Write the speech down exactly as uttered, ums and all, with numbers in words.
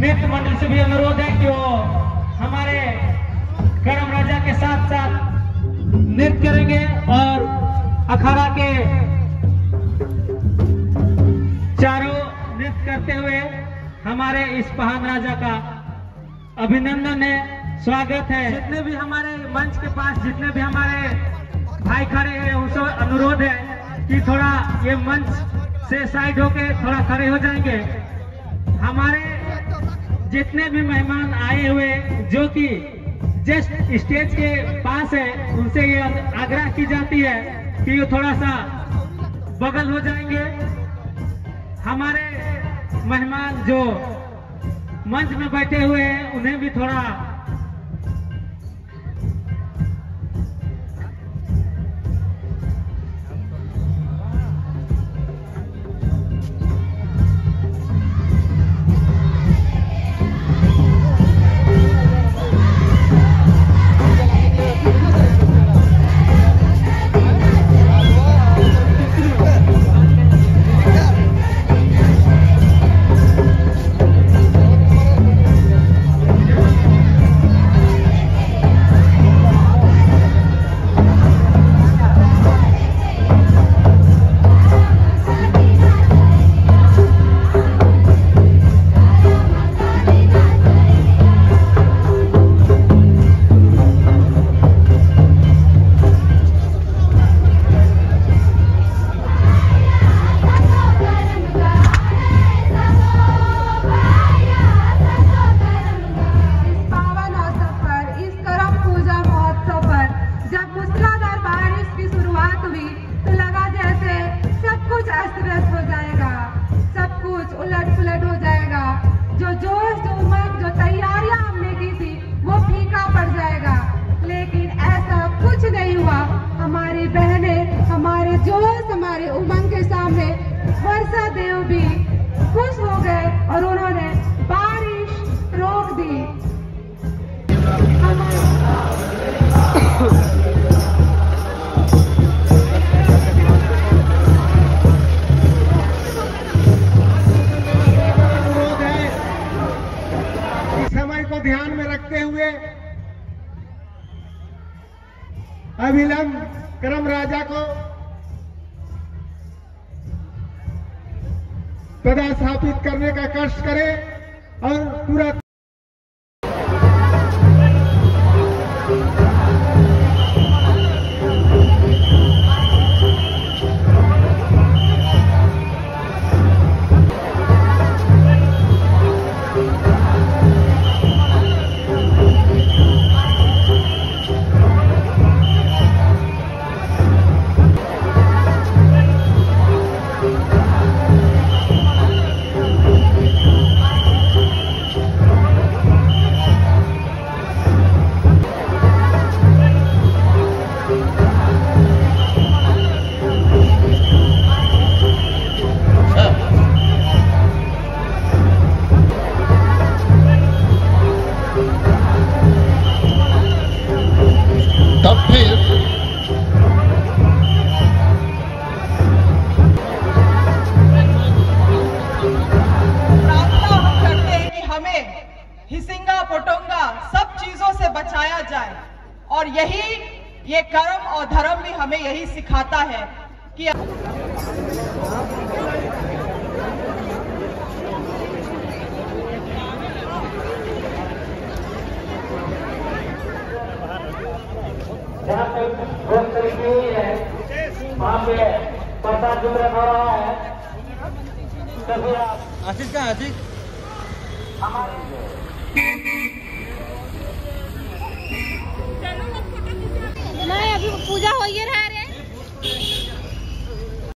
नृत्य मंडल से भी अनुरोध है कि वो हमारे करम राजा के साथ साथ नृत्य करेंगे और अखाड़ा के चारों नृत्य करते हुए हमारे इस महान राजा का अभिनंदन है, स्वागत है। जितने भी हमारे मंच के पास जितने भी हमारे भाई खड़े हैं उनसे अनुरोध है कि थोड़ा ये मंच से साइड होके थोड़ा खड़े हो जाएंगे। हमारे जितने भी मेहमान आए हुए जो कि जस्ट स्टेज के पास है उनसे ये आग्रह की जाती है कि वो थोड़ा सा बगल हो जाएंगे। हमारे मेहमान जो मंच में बैठे हुए हैं उन्हें भी थोड़ा ध्यान में रखते हुए अविलंब करम राजा को पदस्थापित करने का कष्ट करें और पूरा हिसिंगा पोटोंगा सब चीजों से बचाया जाए। और यही ये कर्म और धर्म भी हमें यही सिखाता है कि जहाँ पे बहुत तरीके ही है वहाँ पे प्रसाद वितरण हो रहा है। तभी आप आशीष का आशीष नहीं, अभी पूजा हो ही रहा है।